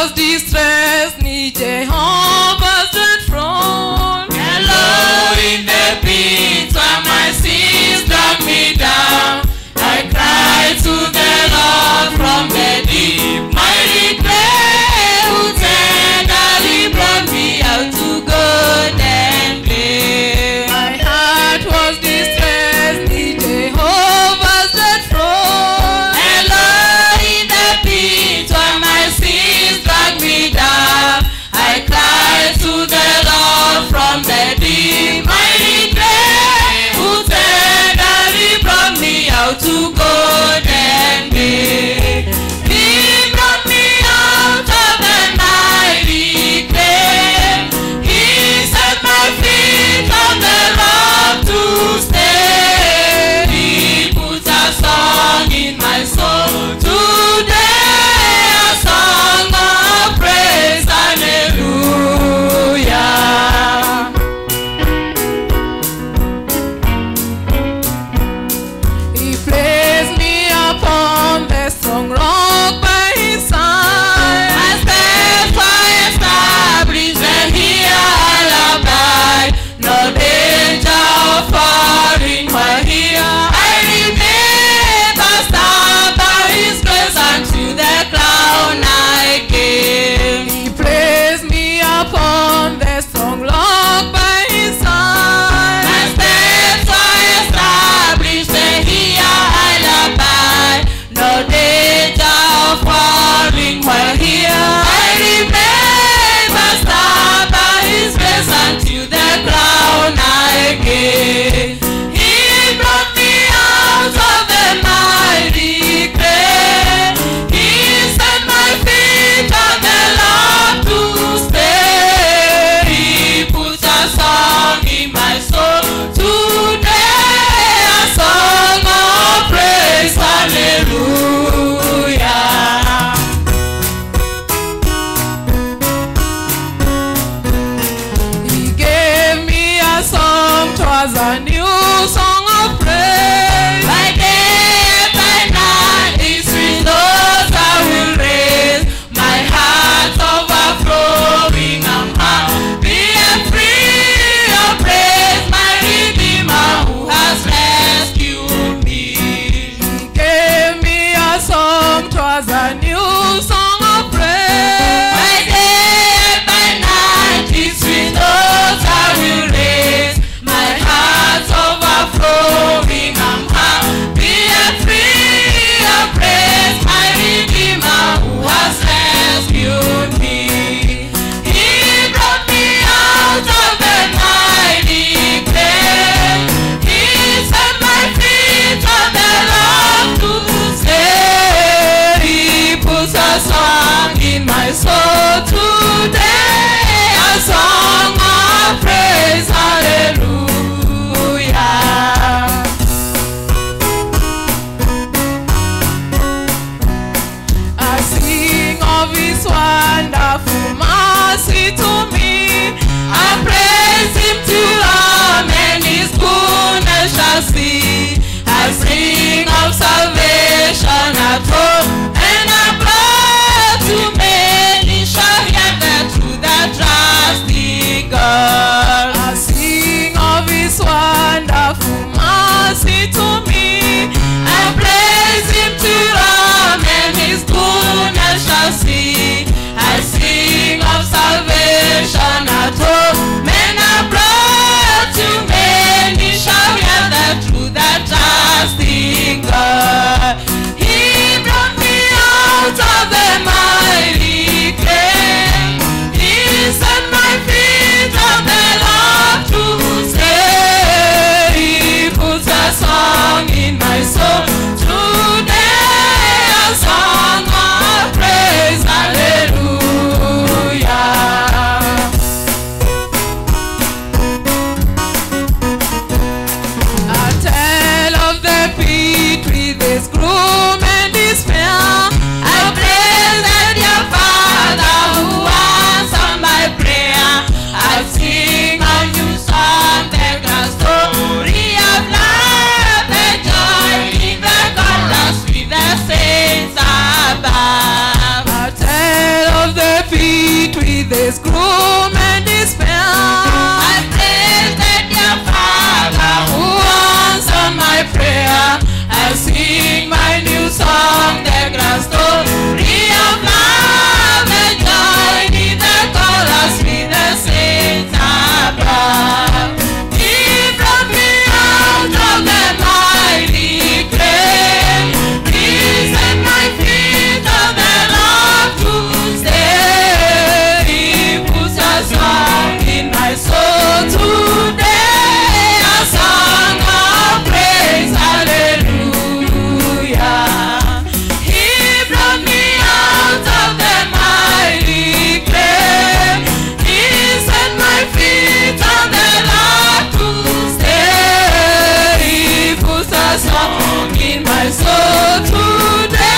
was distressed, near Jehovah's dread throne. And lo, in the pit where my sins drag me down, I cried to the Lord from the deep. My regret who tenderly brought me out to good and clear. My heart was distressed, near Jehovah's dread throne. And lo, in the pit where my sins drag me down, I cried to the Lord from the deep. My regret who tenderly brought me out to good and clear. He brought me out of the mighty grave. He set my feet on the rock to stay. He put a song in my soul today, a song of praise, hallelujah. He placed me upon the strong rock by his side. My steps are established, and here I'll abide. No danger of falling while here I remain, established by his grace unto the crown I came. He placed me upon the strong rock by his side. My steps are established, and here I'll abide. No danger of falling while here I remain, established by his grace unto the crown I came. He brought me out of the mighty grave. He set my feet on the Lord to stay. He put a song in my soul today, a song of praise, hallelujah. He gave me a song, 'twas a new song of praise. By day and by night, it's with those I will raise. My heart overflowing, I'm happy and free of praise. My Redeemer who has rescued me. He gave me a song, 'twas a new song of praise. By day and by night, it's with those I will raise. My heart in my soul today.